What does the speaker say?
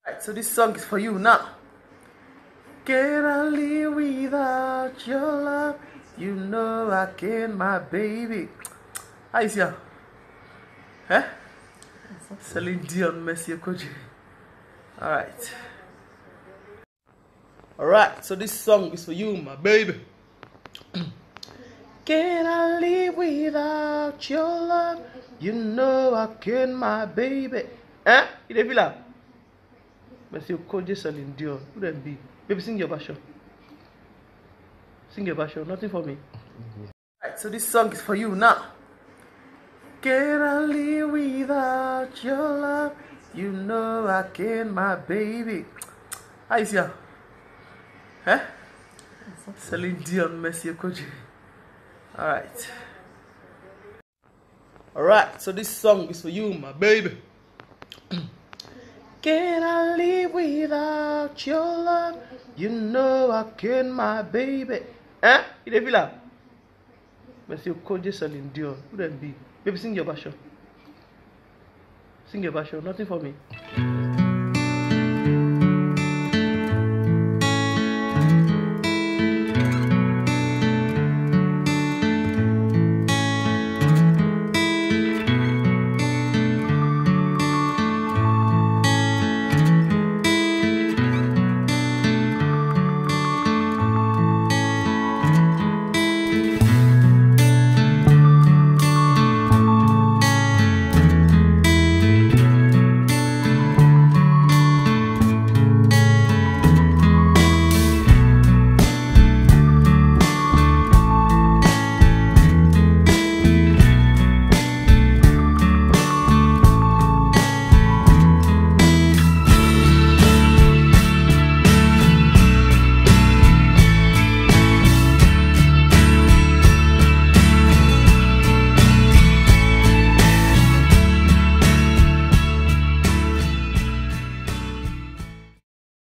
Right, so this song is for you now. Can I live without your love? You know I can, my baby. How is ya? Eh? Celine Dion, Messi Okoji. Alright. Alright, so this song is for you, my baby. Can I live without your love? You know I can, my baby. Eh? You dey feel am? Messi Okoji, Celine Dion. Who them be? Baby, sing your version. Sing your version. Nothing for me. Alright, so this song is for you now. Can I live without your love? You know I can, my baby. How is ya? Eh? Celine Dion, Messi Okoji. Alright. Alright, so this song is for you, my baby. Can I live without your love? You know I can, my baby. Eh? You dey feel am? Messi Okoji, Celine Dion. Who them be? Baby, sing your version. Sing your version. Nothing for me.